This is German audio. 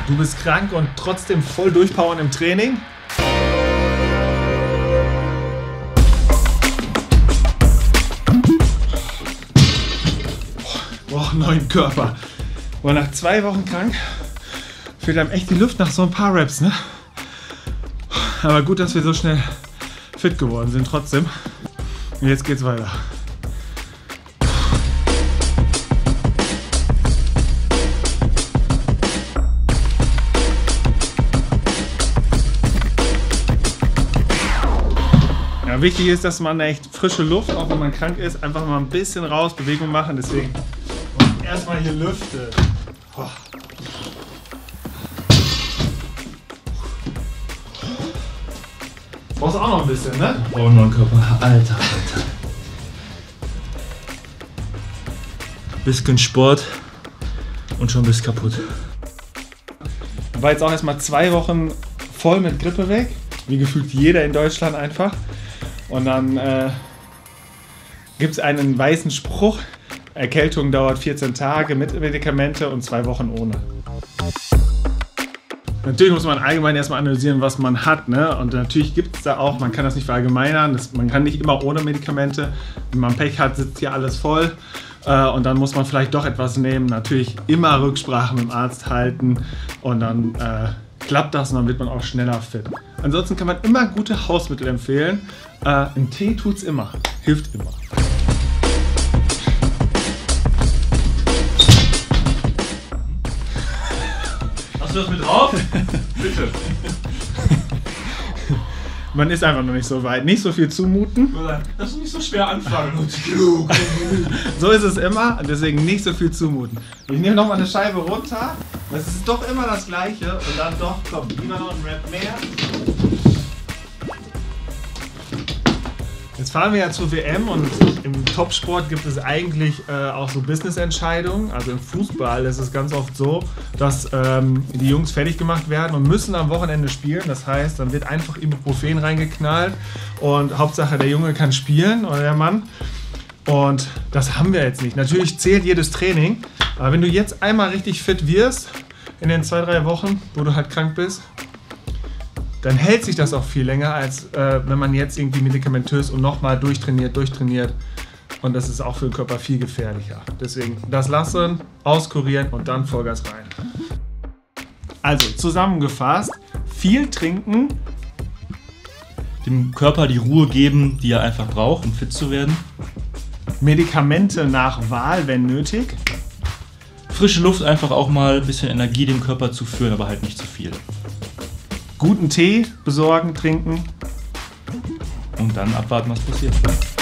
Du bist krank und trotzdem voll durchpowern im Training? Boah, neuen Körper. Aber nach 2 Wochen krank fehlt einem echt die Luft nach so ein paar Reps, ne? Aber gut, dass wir so schnell fit geworden sind trotzdem. Und jetzt geht's weiter. Ja, wichtig ist, dass man echt frische Luft, auch wenn man krank ist, einfach mal ein bisschen raus, Bewegung machen. Deswegen erstmal hier lüften. Boah. Brauchst du auch noch ein bisschen, ne? Oh, neuen Körper. Alter. Bisschen Sport und schon bist kaputt. War jetzt auch erstmal 2 Wochen voll mit Grippe weg. Wie gefühlt jeder in Deutschland einfach. Und dann gibt es einen weißen Spruch. Erkältung dauert 14 Tage mit Medikamente und 2 Wochen ohne. Natürlich muss man allgemein erstmal analysieren, was man hat, ne? Und natürlich gibt es da auch, man kann das nicht verallgemeinern, man kann nicht immer ohne Medikamente. Wenn man Pech hat, sitzt hier alles voll und dann muss man vielleicht doch etwas nehmen. Natürlich immer Rücksprache mit dem Arzt halten und dann klappt das und dann wird man auch schneller fit. Ansonsten kann man immer gute Hausmittel empfehlen. Ein Tee tut's immer, hilft immer. Hast du das mit drauf? Bitte. Man ist einfach noch nicht so weit. Nicht so viel zumuten. Lass uns nicht so schwer anfangen. So ist es immer, deswegen nicht so viel zumuten. Ich nehme nochmal eine Scheibe runter. Das ist doch immer das Gleiche. Und dann doch, komm, lieber noch ein Rep mehr. Jetzt fahren wir ja zur WM und im Topsport gibt es eigentlich auch so Business-Entscheidungen. Also im Fußball ist es ganz oft so, dass die Jungs fertig gemacht werden und müssen am Wochenende spielen. Das heißt, dann wird einfach Ibuprofen reingeknallt und Hauptsache der Junge kann spielen oder der Mann. Und das haben wir jetzt nicht. Natürlich zählt jedes Training, aber wenn du jetzt einmal richtig fit wirst in den 2-3 Wochen, wo du halt krank bist, dann hält sich das auch viel länger, als wenn man jetzt irgendwie medikamentös und nochmal durchtrainiert. Und das ist auch für den Körper viel gefährlicher. Deswegen das lassen, auskurieren und dann Vollgas rein. Also zusammengefasst, viel trinken. Dem Körper die Ruhe geben, die er einfach braucht, um fit zu werden. Medikamente nach Wahl, wenn nötig. Frische Luft, einfach auch mal ein bisschen Energie dem Körper zuführen, aber halt nicht zu viel. Guten Tee besorgen, trinken. Und dann abwarten, was passiert.